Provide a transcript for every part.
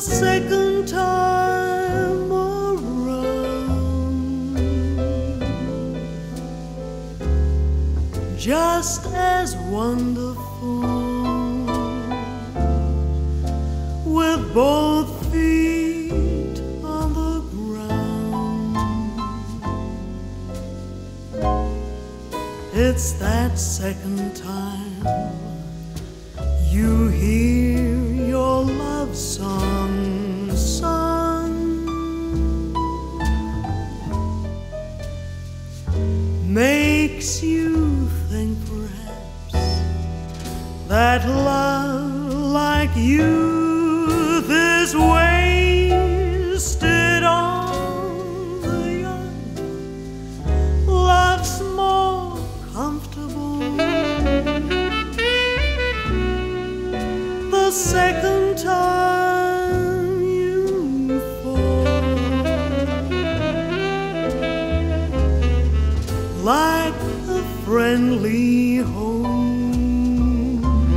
second time around, just as wonderful, with both feet on the ground. It's that second time you hear your love song sung, makes you think perhaps that love like youth is wasted on the young. Love's more comfortable the second time you fall, like a friendly home.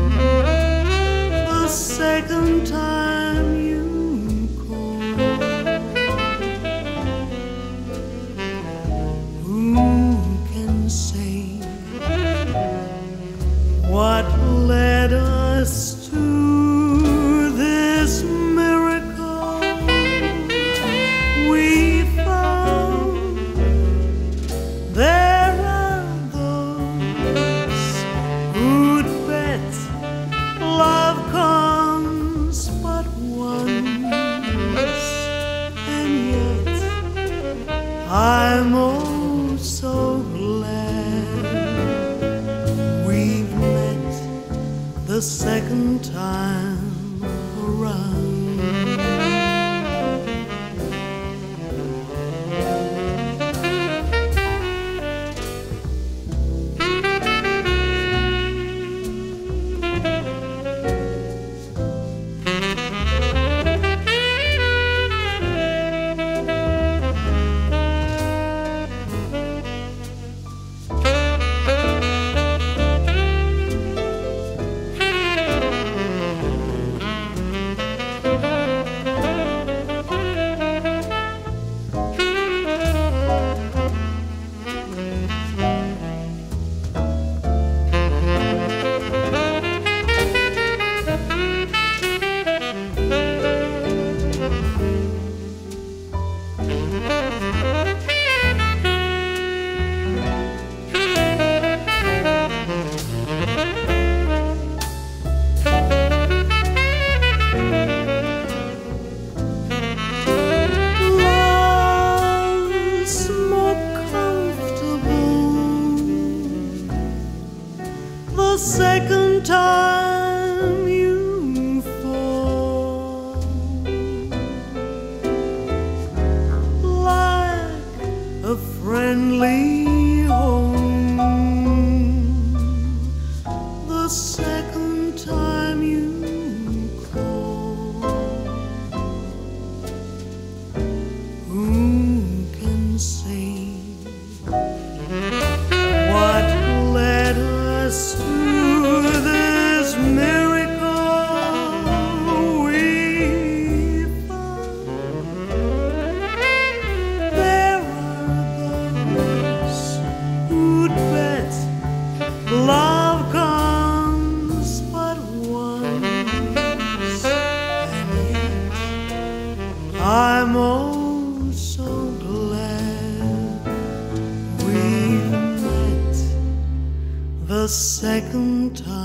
The second time you call, who can say what led us to this miracle we found? There are those who'd bet love comes but once, and yet I'm oh so glad we've met the second time around. The second time you fall, like a friendly home. The second time you call, who can say what led us to this miracle we found? There are those who'd bet love comes but once, and yet I'm oh so glad we've met the second time